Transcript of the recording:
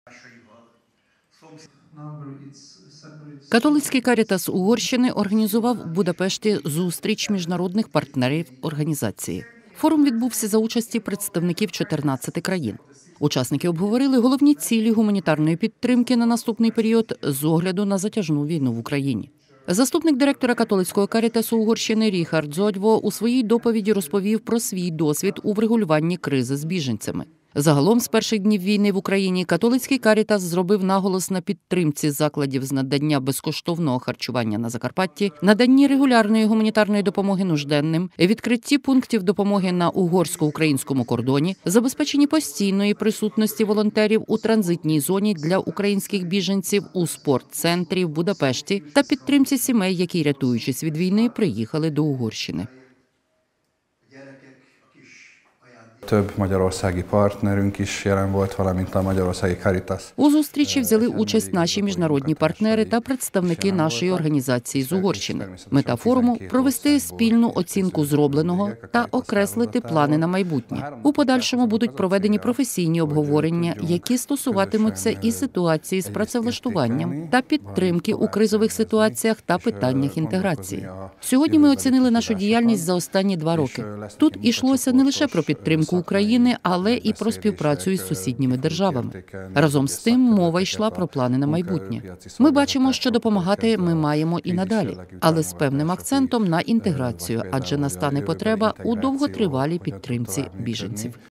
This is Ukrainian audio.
Католицький Карітас Угорщини організував в Будапешті зустріч міжнародних партнерів організації. Форум відбувся за участі представників 14 країн. Учасники обговорили головні цілі гуманітарної підтримки на наступний період з огляду на затяжну війну в Україні. Заступник директора Католицького Карітасу Угорщини Ріхард Зодьво у своїй доповіді розповів про свій досвід у врегулюванні кризи з біженцями. Загалом, з перших днів війни в Україні, Католицький Карітас зробив наголос на підтримці закладів з надання безкоштовного харчування на Закарпатті, наданні регулярної гуманітарної допомоги нужденним, відкритті пунктів допомоги на угорсько-українському кордоні, забезпеченні постійної присутності волонтерів у транзитній зоні для українських біженців у спортцентрі в Будапешті та підтримці сімей, які, рятуючись від війни, приїхали до Угорщини. Több magyarországi partnerünk is jelen volt, valamint a Magyarországi Caritas. У зустрічі взяли участь наші міжнародні партнери та представники нашої організації з Угорщини. Мета форуму – провести спільну оцінку зробленого та окреслити плани на майбутнє. У подальшому будуть проведені професійні обговорення, які стосуватимуться і ситуації з працевлаштуванням та підтримки у кризових ситуаціях та питаннях інтеграції. Сьогодні ми оцінили нашу діяльність за останні 2 роки. Тут йшлося не лише про підтримку України, але і про співпрацю із сусідніми державами. Разом з тим, мова йшла про плани на майбутнє. Ми бачимо, що допомагати ми маємо і надалі, але з певним акцентом на інтеграцію, адже настане потреба у довготривалій підтримці біженців.